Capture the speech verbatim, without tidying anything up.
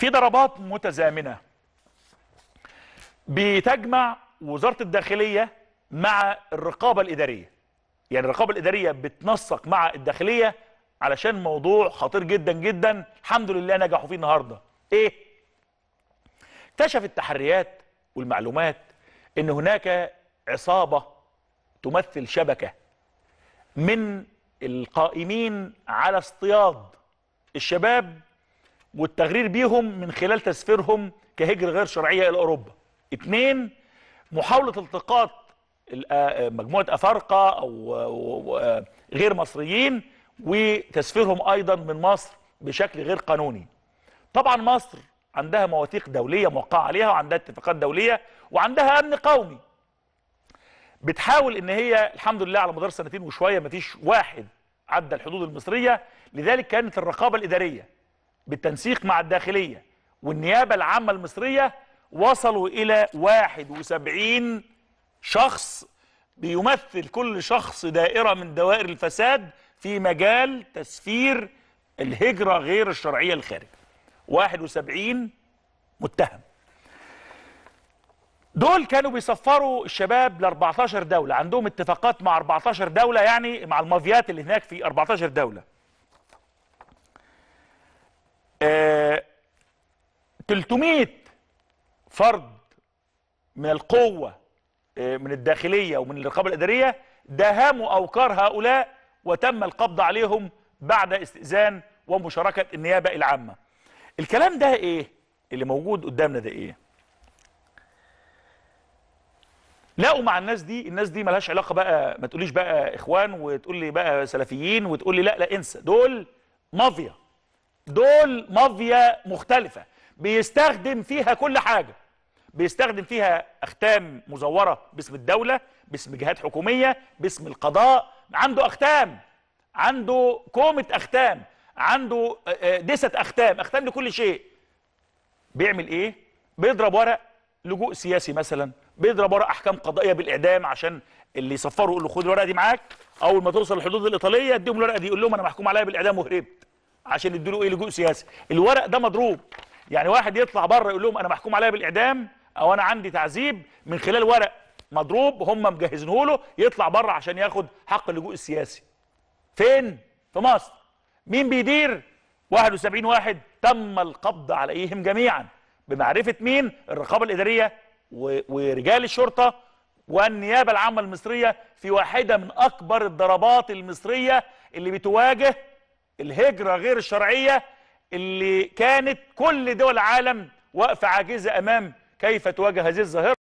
في ضربات متزامنة بتجمع وزارة الداخلية مع الرقابة الإدارية. يعني الرقابة الإدارية بتنسق مع الداخلية علشان موضوع خطير جدا جدا، الحمد لله نجحوا فيه النهارده. ايه؟ اكتشف التحريات والمعلومات ان هناك عصابة تمثل شبكة من القائمين على اصطياد الشباب والتغرير بيهم من خلال تسفيرهم كهجرة غير شرعية إلى أوروبا. اتنين، محاولة التقاط مجموعة أفارقة أو غير مصريين وتسفيرهم أيضا من مصر بشكل غير قانوني. طبعا مصر عندها مواثيق دولية موقعة عليها وعندها اتفاقات دولية وعندها أمن قومي. بتحاول ان هي الحمد لله على مدار سنتين وشويه مفيش واحد عدى الحدود المصريه، لذلك كانت الرقابه الاداريه بالتنسيق مع الداخليه والنيابه العامه المصريه وصلوا الى واحد وسبعين شخص، بيمثل كل شخص دائره من دوائر الفساد في مجال تسفير الهجره غير الشرعيه للخارج. واحد وسبعين متهم. دول كانوا بيسفروا الشباب ل أربعتاشر دولة، عندهم اتفاقات مع أربعتاشر دولة، يعني مع المافيات اللي هناك في أربعتاشر دولة. آه تلتمية فرد من القوة آه من الداخلية ومن الرقابة الإدارية داهموا أوكار هؤلاء وتم القبض عليهم بعد استئذان ومشاركة النيابة العامة. الكلام ده ايه؟ اللي موجود قدامنا ده ايه؟ لاقوا مع الناس دي، الناس دي مالهاش علاقه بقى، ما تقوليش بقى اخوان وتقول لي بقى سلفيين وتقول لي لا لا انسى، دول مافيا. دول مافيا مختلفه بيستخدم فيها كل حاجه. بيستخدم فيها اختام مزوره باسم الدوله، باسم جهات حكوميه، باسم القضاء، عنده اختام، عنده كومه اختام، عنده دسه اختام، اختام لكل شيء. بيعمل ايه؟ بيضرب ورق لجوء سياسي مثلا، بيضرب ورق احكام قضائيه بالاعدام عشان اللي يصفروا يقول له خد الورقه دي معاك، اول ما توصل الحدود الايطاليه اديهم الورقه دي يقول لهم انا محكوم عليا بالاعدام وهربت، عشان يدوا له ايه؟ لجوء سياسي. الورق ده مضروب. يعني واحد يطلع بره يقول لهم انا محكوم عليا بالاعدام او انا عندي تعذيب من خلال ورق مضروب هم مجهزينه له، يطلع بره عشان ياخد حق اللجوء السياسي. فين؟ في مصر. مين بيدير؟ واحد وسبعين واحد تم القبض عليهم جميعا بمعرفه مين؟ الرقابه الاداريه ورجال الشرطة والنيابة العامة المصرية في واحدة من أكبر الضربات المصرية اللي بتواجه الهجرة غير الشرعية، اللي كانت كل دول العالم واقفة عاجزة أمام كيف تواجه هذه الظاهرة.